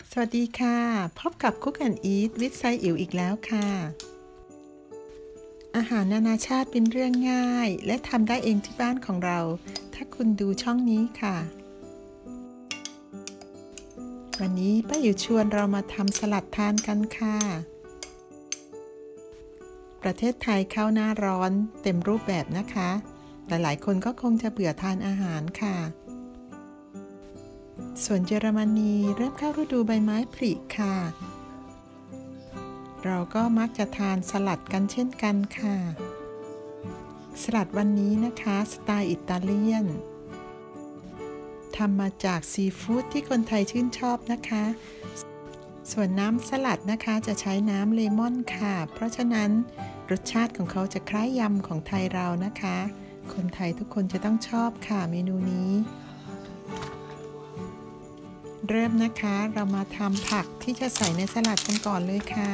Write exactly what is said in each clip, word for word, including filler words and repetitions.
สวัสดีค่ะพบกับ Cook and Eat with ไซอิ๋วอีกแล้วค่ะอาหารนานาชาติเป็นเรื่องง่ายและทำได้เองที่บ้านของเราถ้าคุณดูช่องนี้ค่ะวันนี้ป้าอิ๋วชวนเรามาทำสลัดทานกันค่ะประเทศไทยเข้าหน้าร้อนเต็มรูปแบบนะคะหลายๆคนก็คงจะเบื่อทานอาหารค่ะส่วนเยอรมนีเริ่มเข้าฤดูใบไม้ผลิค่ะเราก็มักจะทานสลัดกันเช่นกันค่ะสลัดวันนี้นะคะสไตล์อิตาเลียนทำมาจากซีฟู้ดที่คนไทยชื่นชอบนะคะส่วนน้ำสลัดนะคะจะใช้น้ำเลมอนค่ะเพราะฉะนั้นรสชาติของเขาจะคล้ายยำของไทยเรานะคะคนไทยทุกคนจะต้องชอบค่ะเมนูนี้เริ่มนะคะเรามาทำผักที่จะใส่ในสลัดกันก่อนเลยค่ะ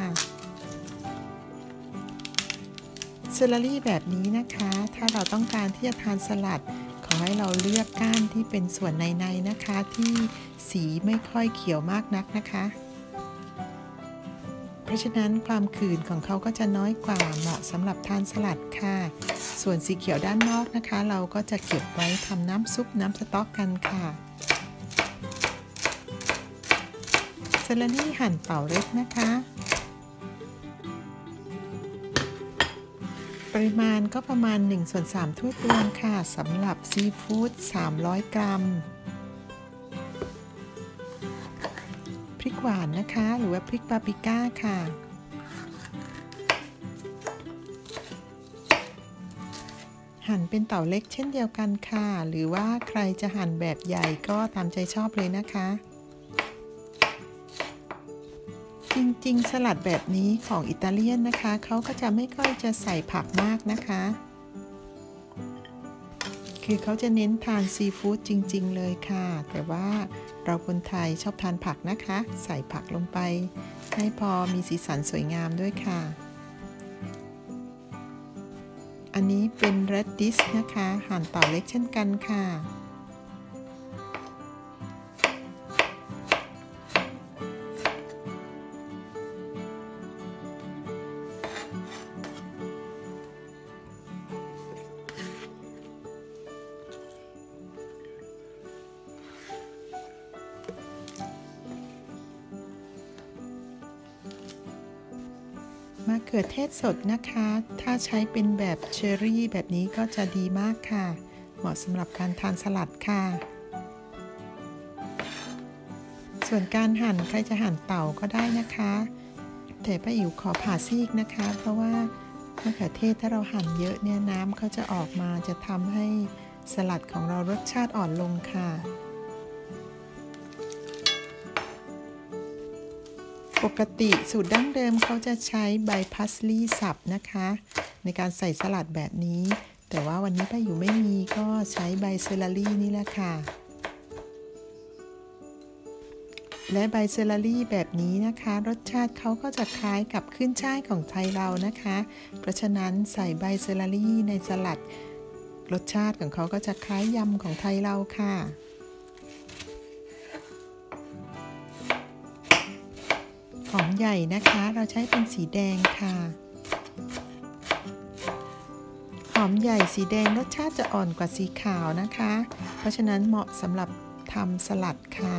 เซเลอรี่แบบนี้นะคะถ้าเราต้องการที่จะทานสลัดขอให้เราเลือกก้านที่เป็นส่วนในๆนะคะที่สีไม่ค่อยเขียวมากนักนะคะเพราะฉะนั้นความขื่นของเขาก็จะน้อยกว่าเหมาะสำหรับทานสลัดค่ะส่วนสีเขียวด้านนอกนะคะเราก็จะเก็บไว้ทำน้ำซุปน้ำสต๊อกกันค่ะเซเลอรี่หั่นเป่าเล็กนะคะปริมาณก็ประมาณหนึ่งส่วนสามถ้วยตวงค่ะสำหรับซีฟู้ดสามร้อยกรัมพริกหวานนะคะหรือว่าพริกปาปริก้าค่ะหั่นเป็นเต่าเล็กเช่นเดียวกันค่ะหรือว่าใครจะหั่นแบบใหญ่ก็ตามใจชอบเลยนะคะจริงๆสลัดแบบนี้ของอิตาเลียนนะคะเขาก็จะไม่ค่อยจะใส่ผักมากนะคะคือเขาจะเน้นทานซีฟู้ดจริงๆเลยค่ะแต่ว่าเราคนไทยชอบทานผักนะคะใส่ผักลงไปให้พอมีสีสันสวยงามด้วยค่ะอันนี้เป็น red dish นะคะหั่นต่อเล็กเช่นกันค่ะมะเขือเทศสดนะคะถ้าใช้เป็นแบบเชอร์รี่แบบนี้ก็จะดีมากค่ะเหมาะสำหรับการทานสลัดค่ะส่วนการหั่นใครจะหั่นเต่าก็ได้นะคะแต่ป้าอิ๋วขอผ่าซีกนะคะเพราะว่ามะเขือเทศถ้าเราหั่นเยอะเนี่ยน้ำเขาจะออกมาจะทำให้สลัดของเรารสชาติอ่อนลงค่ะปกติสูตรดั้งเดิมเขาจะใช้ใบพาสลีย์สับนะคะในการใส่สลัดแบบนี้แต่ว่าวันนี้ป้าอยู่ไม่มีก็ใช้ใบเซเลอรี่นี่แหละค่ะและใบเซเลอรี่แบบนี้นะคะรสชาติเขาก็จะคล้ายกับขึ้นฉ่ายของไทยเรานะคะเพราะฉะนั้นใส่ใบเซเลอรี่ในสลัดรสชาติของเขาก็จะคล้ายยำของไทยเราค่ะหอมใหญ่นะคะเราใช้เป็นสีแดงค่ะหอมใหญ่สีแดงรสชาติจะอ่อนกว่าสีขาวนะคะเพราะฉะนั้นเหมาะสำหรับทำสลัดค่ะ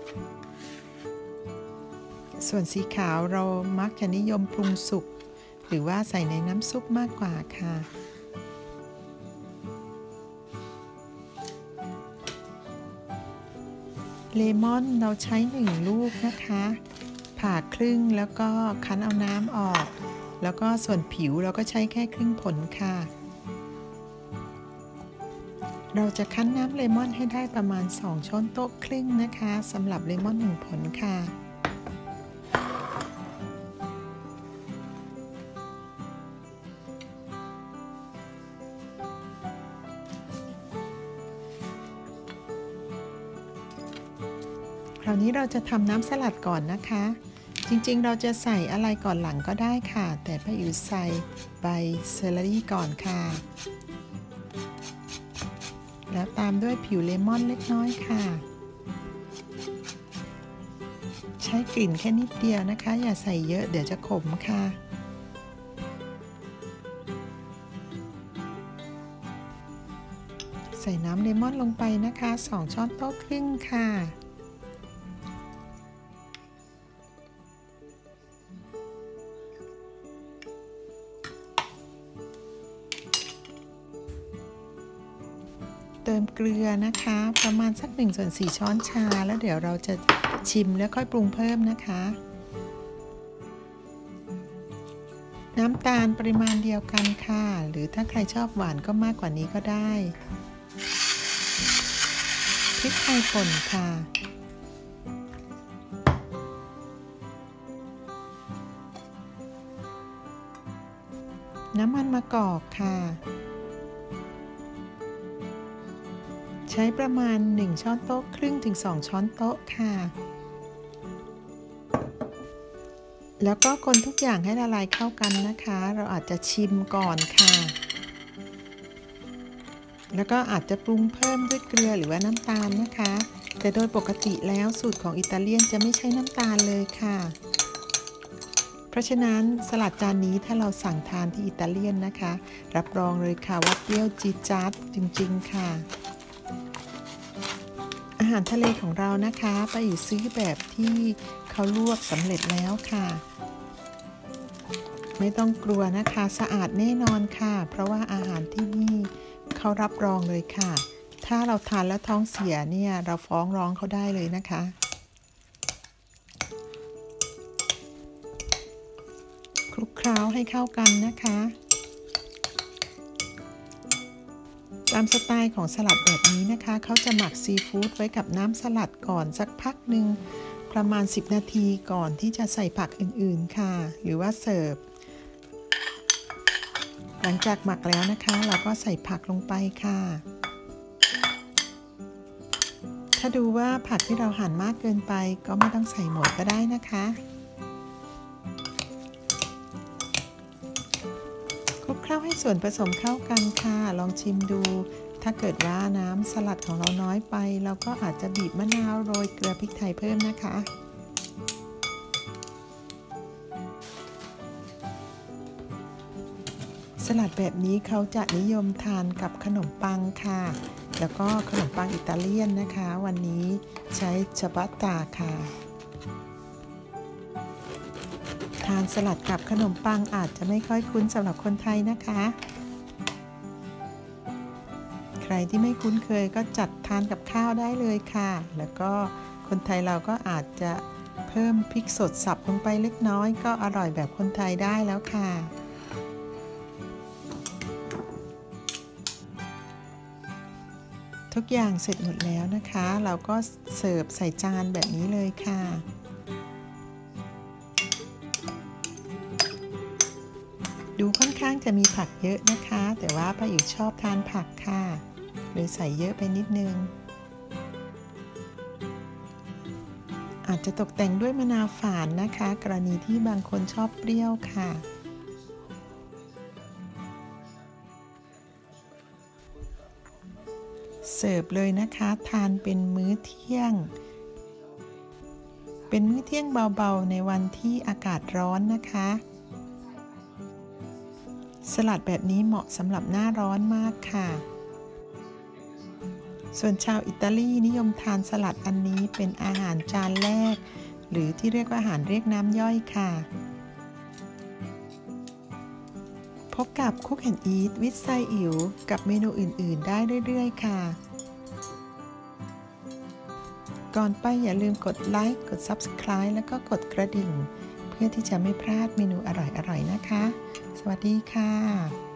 ส่วนสีขาวเรามักจะนิยมปรุงสุกหรือว่าใส่ในน้ำซุปมากกว่าค่ะเลมอนเราใช้หนึ่งลูกนะคะผ่าครึ่งแล้วก็คั้นเอาน้ำออกแล้วก็ส่วนผิวเราก็ใช้แค่ครึ่งผลค่ะเราจะคั้นน้ำเลมอนให้ได้ประมาณสองช้อนโต๊ะครึ่งนะคะสำหรับเลมอนหนึ่งผลค่ะคราวนี้เราจะทำน้ำสลัดก่อนนะคะจริงๆเราจะใส่อะไรก่อนหลังก็ได้ค่ะแต่ป้าอิ๋วใส่ใบเซเลอรี่ก่อนค่ะแล้วตามด้วยผิวเลมอนเล็กน้อยค่ะใช้กลิ่นแค่นิดเดียวนะคะอย่าใส่เยอะเดี๋ยวจะขมค่ะใส่น้ำเลมอนลงไปนะคะสองช้อนโต๊ะครึ่งค่ะเติมเกลือนะคะประมาณสักหนึ่งส่วนสี่ช้อนชาแล้วเดี๋ยวเราจะชิมแล้วค่อยปรุงเพิ่มนะคะน้ำตาลปริมาณเดียวกันค่ะหรือถ้าใครชอบหวานก็มากกว่านี้ก็ได้พริกไทยป่นค่ะน้ำมันมะกอกค่ะใช้ประมาณหนึ่งช้อนโต๊ะครึ่งถึงสองช้อนโต๊ะค่ะแล้วก็คนทุกอย่างให้ละลายเข้ากันนะคะเราอาจจะชิมก่อนค่ะแล้วก็อาจจะปรุงเพิ่มด้วยเกลือหรือว่าน้ำตาลนะคะแต่โดยปกติแล้วสูตรของอิตาเลียนจะไม่ใช้น้ำตาลเลยค่ะเพราะฉะนั้นสลัดจานนี้ถ้าเราสั่งทานที่อิตาเลียนนะคะรับรองเลยค่ะว่าเปรี้ยวจี๊ดจ๊าดจริงๆค่ะอาหารทะเลของเรานะคะไปอยู่ซื้อแบบที่เขาลวกสำเร็จแล้วค่ะไม่ต้องกลัวนะคะสะอาดแน่นอนค่ะเพราะว่าอาหารที่นี่เขารับรองเลยค่ะถ้าเราทานแล้วท้องเสียเนี่ยเราฟ้องร้องเขาได้เลยนะคะคลุกเคล้าให้เข้ากันนะคะตามสไตล์ของสลัดแบบนี้นะคะเขาจะหมักซีฟู้ดไว้กับน้ำสลัดก่อนสักพักหนึ่งประมาณสิบนาทีก่อนที่จะใส่ผักอื่นๆค่ะหรือว่าเสิร์ฟหลังจากหมักแล้วนะคะเราก็ใส่ผักลงไปค่ะถ้าดูว่าผักที่เราหั่นมากเกินไปก็ไม่ต้องใส่หมดก็ได้นะคะคลุกเคล้าให้ส่วนผสมเข้ากันค่ะลองชิมดูถ้าเกิดว่าน้ำสลัดของเราน้อยไปเราก็อาจจะบีบมะนาวโรยเกลือพริกไทยเพิ่มนะคะสลัดแบบนี้เขาจะนิยมทานกับขนมปังค่ะแล้วก็ขนมปังอิตาเลียนนะคะวันนี้ใช้ชาบัตตาค่ะทานสลัดกับขนมปังอาจจะไม่ค่อยคุ้นสำหรับคนไทยนะคะใครที่ไม่คุ้นเคยก็จัดทานกับข้าวได้เลยค่ะแล้วก็คนไทยเราก็อาจจะเพิ่มพริกสดสับลงไปเล็กน้อยก็อร่อยแบบคนไทยได้แล้วค่ะทุกอย่างเสร็จหมดแล้วนะคะเราก็เสิร์ฟใส่จานแบบนี้เลยค่ะดูค่อนข้างจะมีผักเยอะนะคะแต่ว่าป้าอิ๋วชอบทานผักค่ะเลยใส่เยอะไปนิดนึงอาจจะตกแต่งด้วยมะนาวฝานนะคะกรณีที่บางคนชอบเปรี้ยวค่ะเสิร์ฟเลยนะคะทานเป็นมื้อเที่ยงเป็นมื้อเที่ยงเบาๆในวันที่อากาศร้อนนะคะสลัดแบบนี้เหมาะสำหรับหน้าร้อนมากค่ะส่วนชาวอิตาลีนิยมทานสลัดอันนี้เป็นอาหารจานแรกหรือที่เรียกว่าอาหารเรียกน้ำย่อยค่ะพบกับ Cook and Eat with ไซอิ๋วกับเมนูอื่นๆได้เรื่อยๆค่ะก่อนไปอย่าลืมกดไลค์กด ซับสไครบ์ แล้วก็กดกระดิ่งเพื่อที่จะไม่พลาดเมนูอร่อยๆนะคะสวัสดีค่ะ